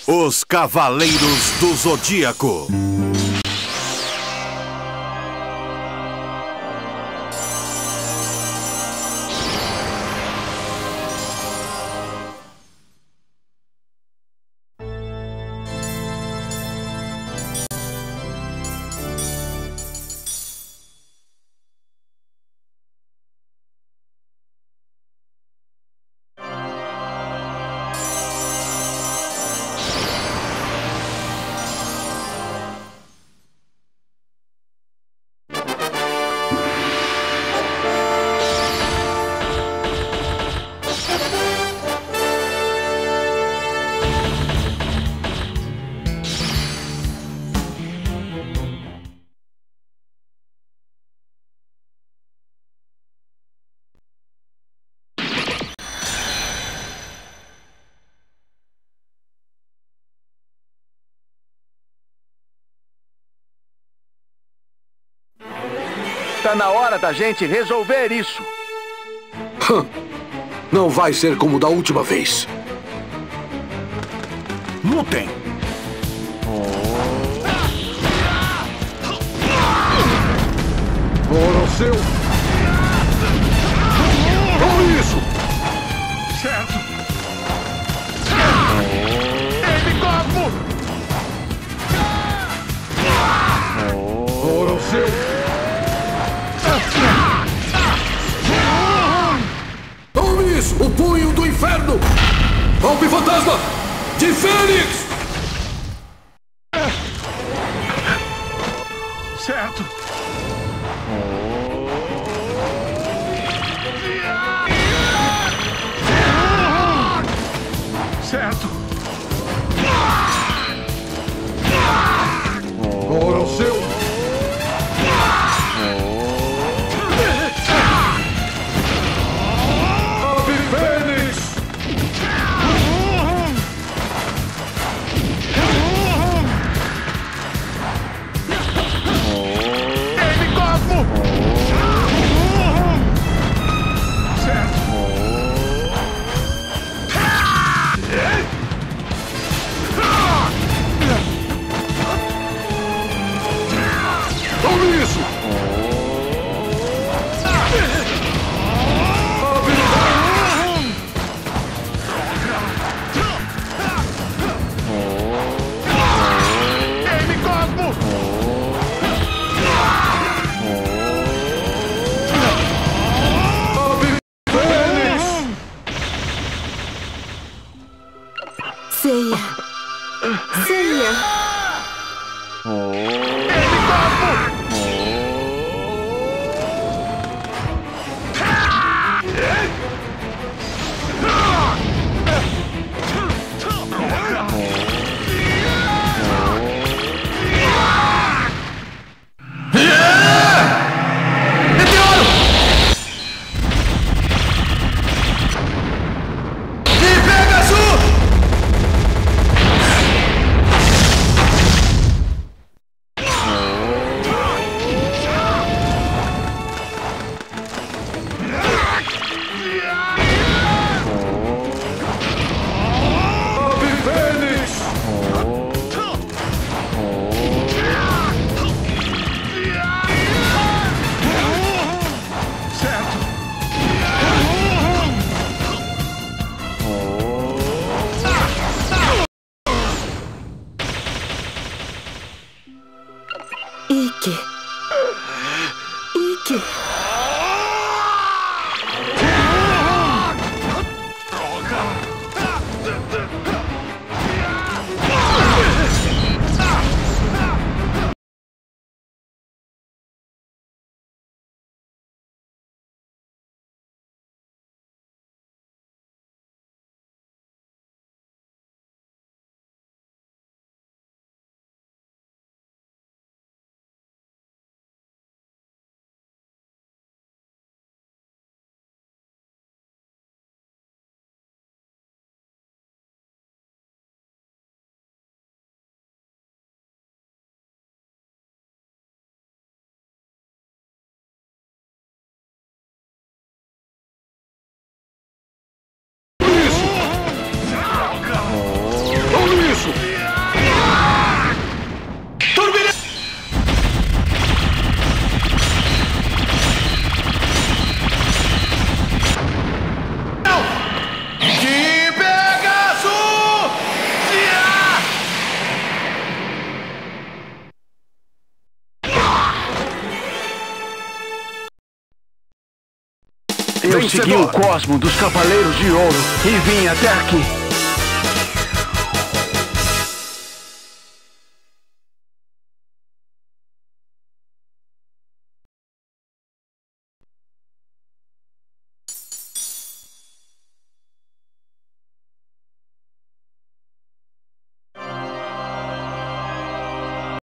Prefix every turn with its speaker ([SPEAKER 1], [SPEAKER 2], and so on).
[SPEAKER 1] Os Cavaleiros do Zodíaco.
[SPEAKER 2] Tá na hora da gente resolver isso.
[SPEAKER 3] Não vai ser como da última vez.
[SPEAKER 1] Lutem!
[SPEAKER 3] Ora, seu! Olha isso!
[SPEAKER 2] Certo. Ele Cosmo!
[SPEAKER 3] Ora, seu! Tome isso! O punho do inferno! Golpe fantasma! De Fênix!
[SPEAKER 2] Certo. Certo.
[SPEAKER 3] Ora, o seu! Ave Fênix!
[SPEAKER 2] Ele Cosmo! Certo.
[SPEAKER 3] Tome isso!
[SPEAKER 2] Ele Cosmo!
[SPEAKER 3] Ave Fênix!
[SPEAKER 4] Ceia. Ceia.
[SPEAKER 2] Ele Cosmo!
[SPEAKER 3] Ave Fênix!
[SPEAKER 2] Certo.
[SPEAKER 4] Ike. Ike.
[SPEAKER 2] Eu segui o cosmo dos Cavaleiros de Ouro e vim até aqui.